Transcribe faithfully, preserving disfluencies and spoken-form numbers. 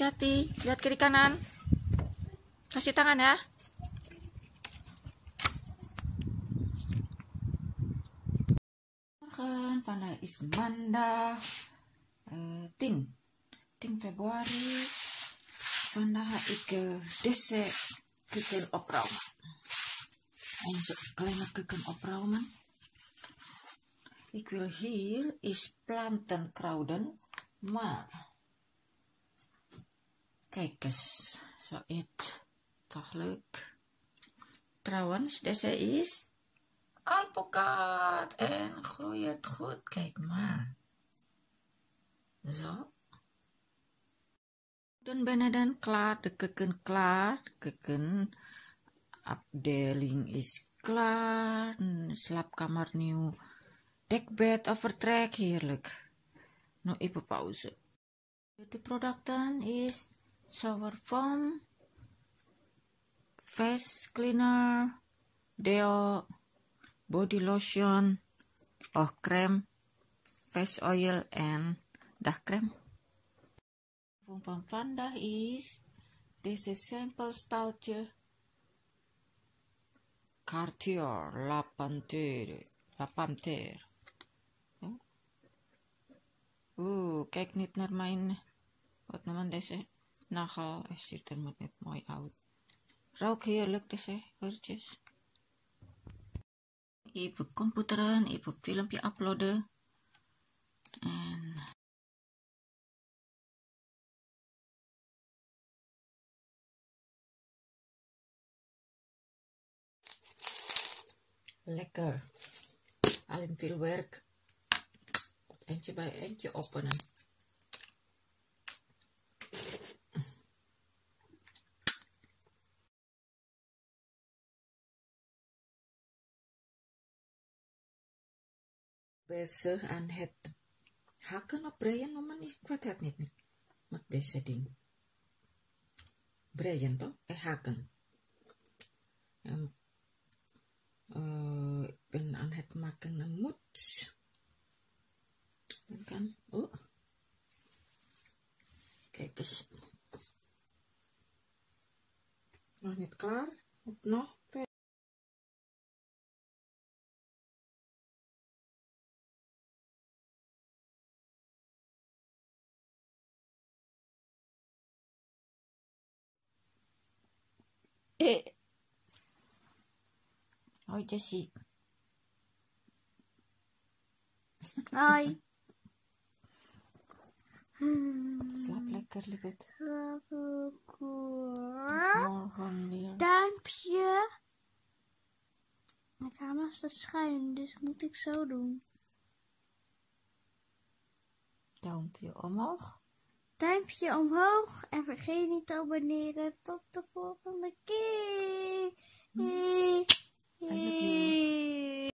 Hati-hati, lihat kiri kanan. Kasih tangan ya. Vandaag is maandag uh, tien, tien februari. Vandaag ga ik uh, deze keuken opruimen. Onze kleine keuken opruimen. Ik wil hier is plantenkruiden, maar kijk eens, zo het toch leuk. Trouwens, deze is alpukat en groeit goed, kijk maar. Zo. Dan ben je dan klaar, de keuken klaar, de keuken afdeling is klaar, slaapkamer nieuw, dekbed overtrek, heerlijk. Nou even pauze. De producten is shower foam, face cleaner, deo, body lotion, oogcreme, face oil en dagcreme. Van vandaag is deze simpel staaltje Cartier La Panthère. La Panthère. Oeh, kijk niet naar mijn, wat naman deze nagel, het ziet er maar niet mooi uit. Ruik heerlijk deze woordjes. Even computeren, even filmpje uploaden. En lekker. Alleen veel werk. Eentje bij eentje openen. Bezig aan het hakken of breien, maar ik weet het niet met deze ding. Breien toch? Eh, hakken. Um, uh, ik ben aan het maken een muts. Dan kan, oh. Kijk eens. Nog niet klaar? Of nog? Eh. Hoi Jessie. Hoi. Slaap lekker, lieverd. Slaap Morgen weer. Duimpje. De camera staat schuin, dus moet ik zo doen. Duimpje omhoog. Duimpje omhoog en vergeet niet te abonneren. Tot de volgende keer. I love you.